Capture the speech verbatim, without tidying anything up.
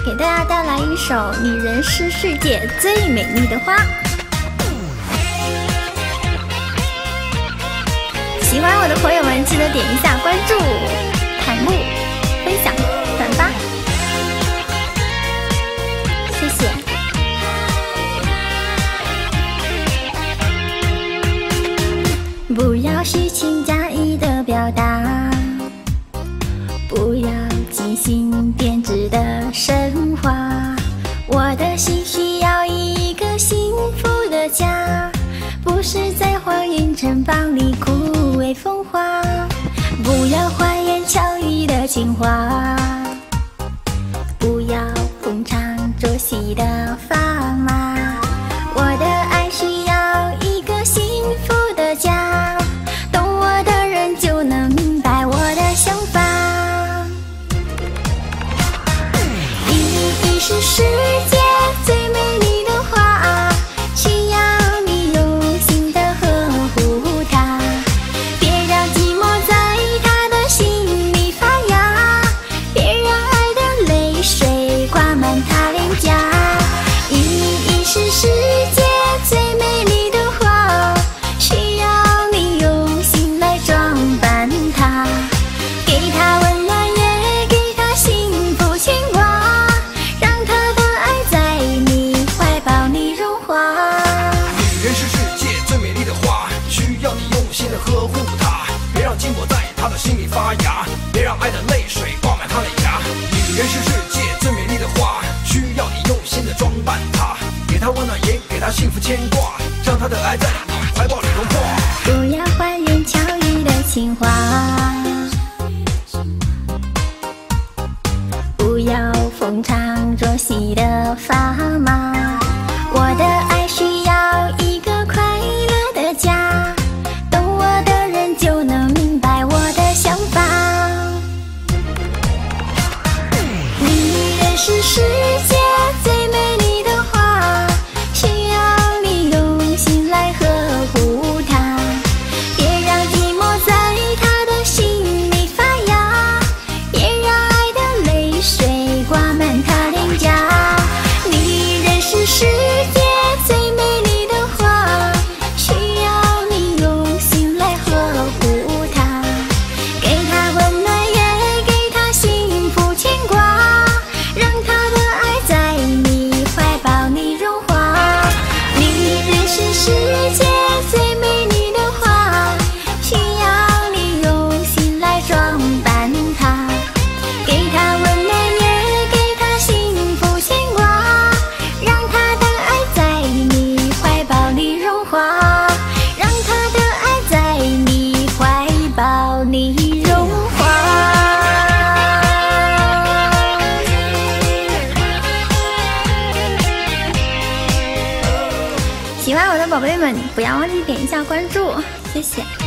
给大家带来一首《女人是世界最美丽的花》。喜欢我的朋友们，记得点一下关注、弹幕、分享、转发，谢谢。不要虚情假意的表达，不要精心编织的神话。我的心需要一个幸福的家，不是在黄云城邦里枯萎风华。不要花言巧语的情话，不要逢场作戏的砝码。我的爱需要一个幸福的家，懂我的人就能明白我的想法。你是世界最美丽的花，需要你用心的呵护它，别让寂寞在它的心里发芽，别让爱的泪水挂满它脸颊。你是世界最美丽的花，需要你用心来装扮它，给它温暖也给它幸福牵挂，让它的爱在你怀抱里融化。 女人是世界最美丽的花，需要你用心的呵护它，别让寂寞在她的心里发芽，别让爱的泪水挂满她的牙。女人是世界最美丽的花，需要你用心的装扮它，给她温暖也给她幸福牵挂，让她的爱在你怀抱里融化。 不要花言巧语的情话，不要逢场作戏的砝码。我的爱需要一个快乐的家，懂我的人就能明白我的想法。女人是世界最美丽的花，需要你用心来呵护它，别让寂寞在她的心里发芽，别让爱的泪水挂满她脸颊。女人是世界最美丽的花，需要你用心来呵护它，给她温暖也给她幸福牵挂，让她的爱在你怀抱里融化。女人是世界最美丽的花，需要你用心来装扮它，给她温暖也给她幸福牵挂，让她的爱在你怀抱里融化，让她的爱在你怀抱里融化。喜欢我的宝贝们，不要忘记点一下关注，谢谢。